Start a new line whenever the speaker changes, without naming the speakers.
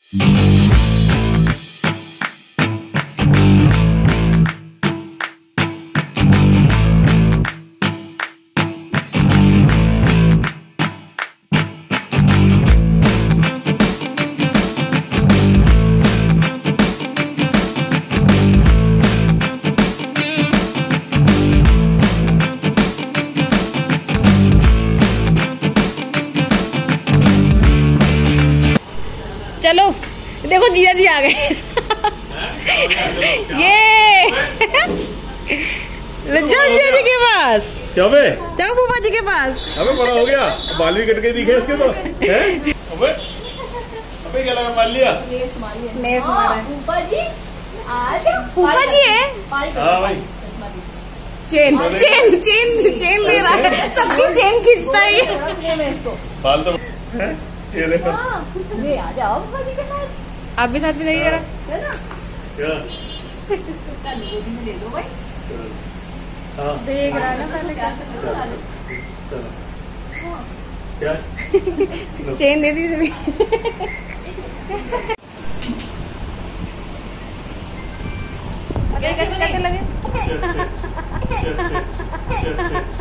चलो देखो जीजा जी आ गए। ये जाओ जीजा जी के पास।
क्या बे?
जाओ फूफा जी के पास।
अबे बड़ा हो गया, बाल भी कट के दिखे इसके तो। हैं? अबे क्या लगा, मार लिया?
नेस मारा।
फूफा जी आज
फूफा जी है।
हाँ भाई।
चेन चेन चेन चेन दे रहा है, सबकी चेन खींचता है ये।
बाल तो ये देखो।
ये आ जाओ फूफा जी के पास।
आप भी साथ में नहीं जरा,
है ना?
क्या?
गोदी में ले लो भाई।
हाँ।
देख रहा है ना पहले क्या
क्या?
चेन दे दी थी। कैसे कैसे लगे?